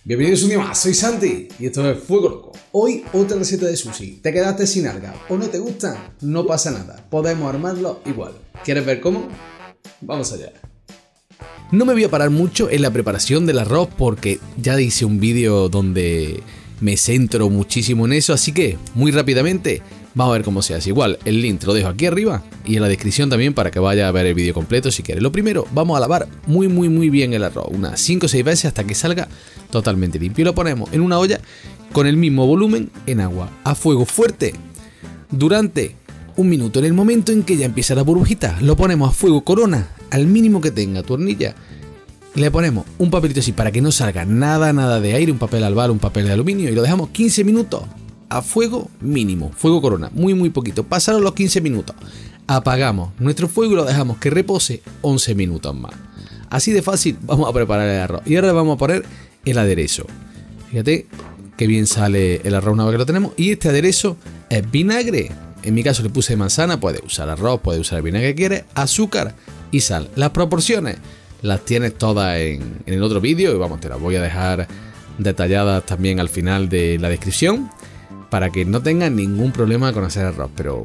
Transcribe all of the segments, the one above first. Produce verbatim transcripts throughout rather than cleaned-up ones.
Bienvenidos un día más, soy Santi y esto es Fuego Loco. Hoy otra receta de sushi. ¿Te quedaste sin alga o no te gusta? No pasa nada, podemos armarlo igual. ¿Quieres ver cómo? Vamos allá. No me voy a parar mucho en la preparación del arroz porque ya hice un vídeo donde me centro muchísimo en eso, así que muy rápidamente vamos a ver cómo se hace. Igual el link te lo dejo aquí arriba y en la descripción también para que vayas a ver el vídeo completo si quieres. Lo primero, vamos a lavar muy muy muy bien el arroz, unas cinco o seis veces hasta que salga totalmente limpio. Y lo ponemos en una olla con el mismo volumen en agua, a fuego fuerte, durante un minuto. En el momento en que ya empieza la burbujita, lo ponemos a fuego corona, al mínimo que tenga tu hornilla. Le ponemos un papelito así para que no salga nada, nada de aire, un papel albal, un papel de aluminio, y lo dejamos quince minutos a fuego mínimo, fuego corona, muy muy poquito. Pasaron los quince minutos, apagamos nuestro fuego y lo dejamos que repose once minutos más. Así de fácil vamos a preparar el arroz. Y ahora le vamos a poner el aderezo. Fíjate que bien sale el arroz una vez que lo tenemos. Y este aderezo es vinagre. En mi caso le puse manzana, puedes usar arroz, puedes usar el vinagre que quieres, azúcar y sal. Las proporciones las tienes todas en, en el otro vídeo y vamos, te las voy a dejar detalladas también al final de la descripción para que no tengas ningún problema con hacer arroz. Pero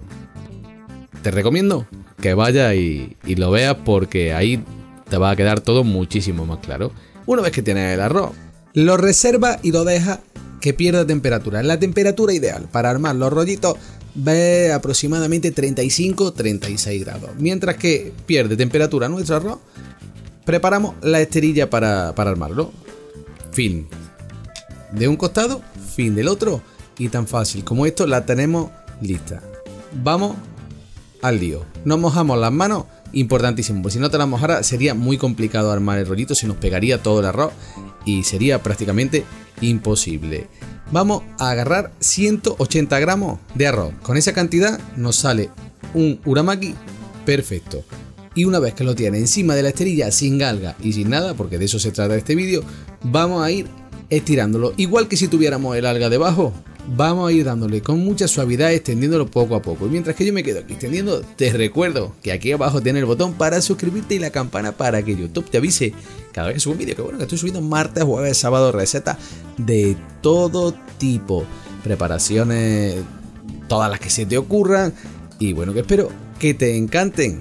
te recomiendo que vayas y, y lo veas porque ahí te va a quedar todo muchísimo más claro. Una vez que tienes el arroz, lo reservas y lo dejas que pierda temperatura. La temperatura ideal para armar los rollitos ve aproximadamente treinta y cinco a treinta y seis grados. Mientras que pierde temperatura nuestro arroz, preparamos la esterilla para, para armarlo. Fin de un costado, fin del otro, y tan fácil como esto la tenemos lista. Vamos al lío. Nos mojamos las manos, importantísimo, porque si no te las mojaras sería muy complicado armar el rollito, se nos pegaría todo el arroz y sería prácticamente imposible. Vamos a agarrar ciento ochenta gramos de arroz. Con esa cantidad nos sale un uramaki perfecto. Y una vez que lo tienes encima de la esterilla sin alga y sin nada, porque de eso se trata este vídeo, vamos a ir estirándolo. Igual que si tuviéramos el alga debajo, vamos a ir dándole con mucha suavidad, extendiéndolo poco a poco. Y mientras que yo me quedo aquí extendiendo, te recuerdo que aquí abajo tienes el botón para suscribirte y la campana para que YouTube te avise cada vez que subo un vídeo. Que bueno, que estoy subiendo martes, jueves, sábado, recetas de todo tipo, preparaciones, todas las que se te ocurran. Y bueno, que espero que te encanten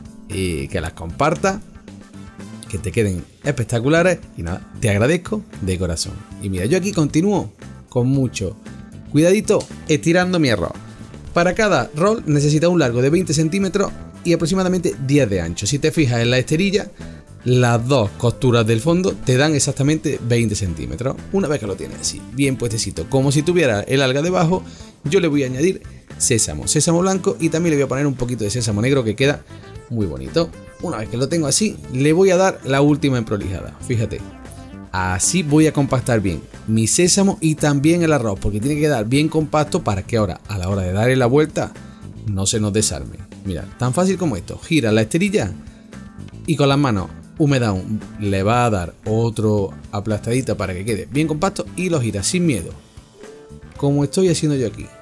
y que las compartas, que te queden espectaculares. Y nada, te agradezco de corazón. Y mira, yo aquí continúo con mucho cuidadito estirando mi arroz. Para cada rol necesita un largo de veinte centímetros y aproximadamente diez de ancho. Si te fijas en la esterilla, las dos costuras del fondo te dan exactamente veinte centímetros. Una vez que lo tienes así, bien puestecito, como si tuviera el alga debajo, yo le voy a añadir sésamo, sésamo blanco, y también le voy a poner un poquito de sésamo negro que queda muy bonito. Una vez que lo tengo así, le voy a dar la última emprolijada. Fíjate, así voy a compactar bien mi sésamo y también el arroz, porque tiene que quedar bien compacto para que ahora, a la hora de darle la vuelta, no se nos desarme. Mira, tan fácil como esto. Gira la esterilla y con las manos húmedas le va a dar otro aplastadita para que quede bien compacto y lo gira sin miedo, como estoy haciendo yo aquí.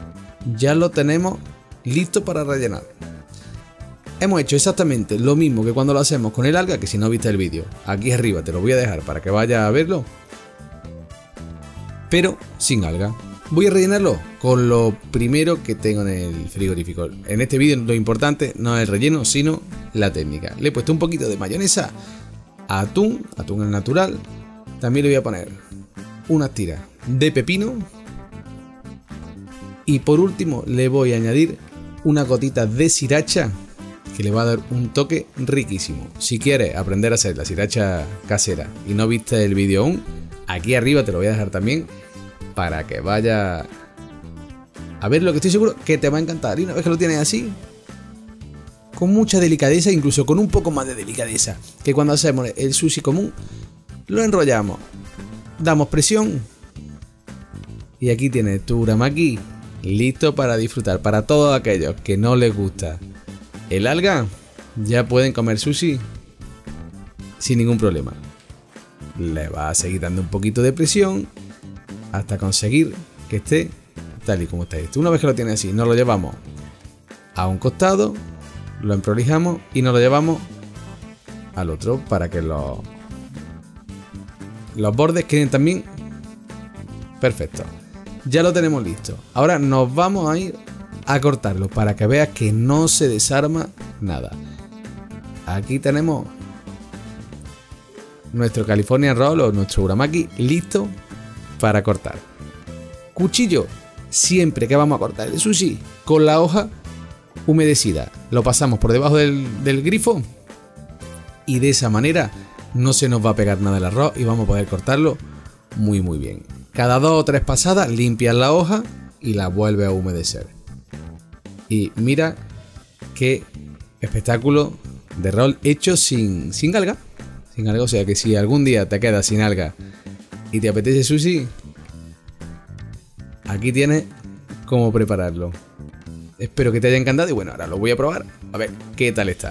Ya lo tenemos listo para rellenar. Hemos hecho exactamente lo mismo que cuando lo hacemos con el alga, que si no viste el vídeo, aquí arriba te lo voy a dejar para que vayas a verlo, pero sin alga. Voy a rellenarlo con lo primero que tengo en el frigorífico. En este vídeo lo importante no es el relleno, sino la técnica. Le he puesto un poquito de mayonesa, atún, atún al natural. También le voy a poner unas tiras de pepino. Y por último le voy a añadir una gotita de sriracha, que le va a dar un toque riquísimo. Si quieres aprender a hacer la sriracha casera y no viste el vídeo aún, aquí arriba te lo voy a dejar también para que vayas a ver, lo que estoy seguro que te va a encantar. Y una vez que lo tienes así, con mucha delicadeza, incluso con un poco más de delicadeza que cuando hacemos el sushi común, lo enrollamos, damos presión y aquí tienes tu uramaki listo para disfrutar. Para todos aquellos que no les gusta el alga, ya pueden comer sushi sin ningún problema. Le va a seguir dando un poquito de presión hasta conseguir que esté tal y como está esto. Una vez que lo tiene así, nos lo llevamos a un costado, lo emprolijamos y nos lo llevamos al otro para que lo los bordes queden también perfectos. Ya lo tenemos listo. Ahora nos vamos a ir a cortarlo para que veas que no se desarma nada. Aquí tenemos nuestro California Roll o nuestro uramaki listo para cortar. Cuchillo, siempre que vamos a cortar el sushi, con la hoja humedecida. Lo pasamos por debajo del, del grifo y de esa manera no se nos va a pegar nada el arroz y vamos a poder cortarlo muy muy bien. Cada dos o tres pasadas limpias la hoja y la vuelves a humedecer. Y mira qué espectáculo de roll hecho sin, sin alga. Sin alga, o sea que si algún día te quedas sin alga y te apetece sushi, aquí tienes cómo prepararlo. Espero que te haya encantado y bueno, ahora lo voy a probar a ver qué tal está.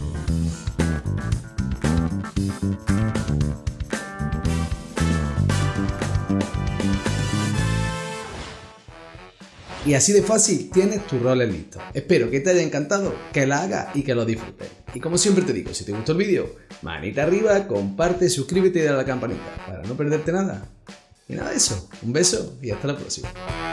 Y así de fácil tienes tus roles listos. Espero que te haya encantado, que la hagas y que lo disfrutes. Y como siempre te digo, si te gustó el vídeo, manita arriba, comparte, suscríbete y dale a la campanita para no perderte nada. Y nada de eso, un beso y hasta la próxima.